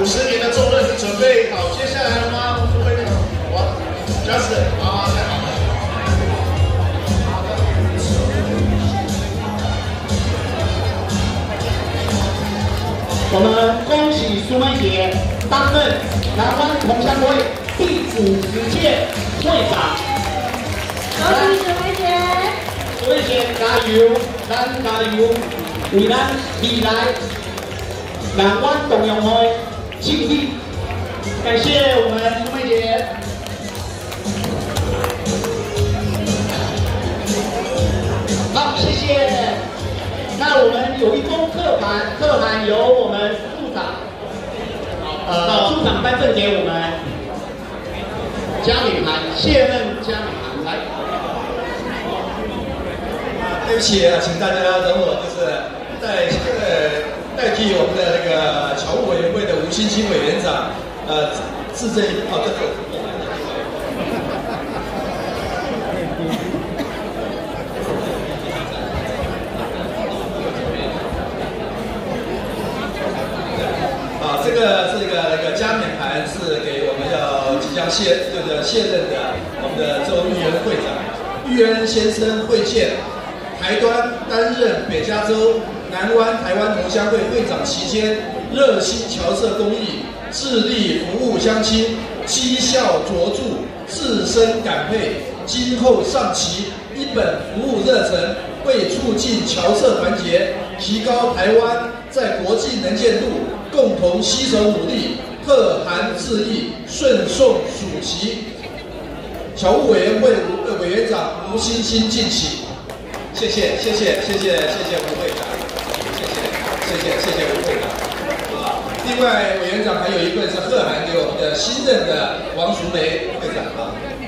50年的重任准备好，接下来了吗？副会长，哇 ，Justin， 好，太好了。 我们恭喜苏梅姐担任南湾同乡会第50届会长。 恭喜苏梅姐！ 苏梅姐加油，咱加油，为咱未来南湾同乡会尽力。感谢我们苏梅姐。好，谢谢。那我们有一封课函由我们处长，处长颁赠给我们嘉敏函，卸任嘉敏函来。 对不起啊，请大家等我，就是代替我们的那个侨务委员会的吴欣欣委员长，致赠这个。这个嘉勉函是给我们要即将卸任的我们的周玉恩会长。玉恩先生会见台端担任北加州南湾台湾同乡会会长期间，热心侨社公益，致力服务乡亲，绩效卓著，自身感佩。今后上其一本服务热忱，为促进侨社团结，提高台湾在国际能见度，共同携手努力，贺函致意，顺送属旗。侨务委员会委员长吴欣欣敬起。谢谢吴会长，谢谢吴会长。另外，委员长还有一份是贺函给我们的新任的王淑梅会长啊。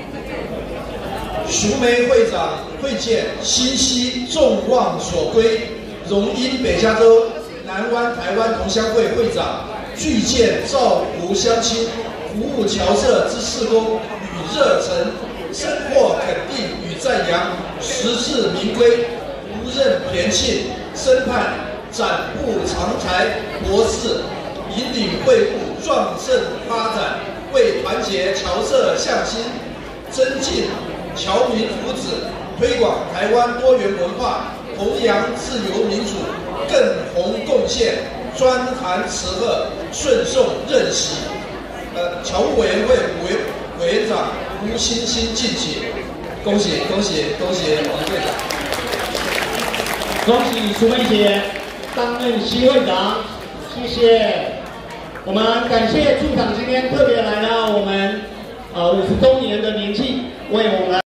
淑梅会长会见心系众望所归，荣膺北加州南湾台湾同乡会会长，具见照顾乡亲、服务侨社之事功与热忱，深获肯定与赞扬，实至名归，无任偏信，深盼展布长才博士，引领会务壮盛发展，为团结侨社向心，增进侨民福祉，推广台湾多元文化，弘扬自由民主，更弘贡献，专函辞贺，顺送任席。侨务委员会委员长吴欣欣敬起，恭喜王会长， 恭喜苏梅姐担任新会长，谢谢。我们感谢处长今天特别来到我们50周年的年纪，为我们。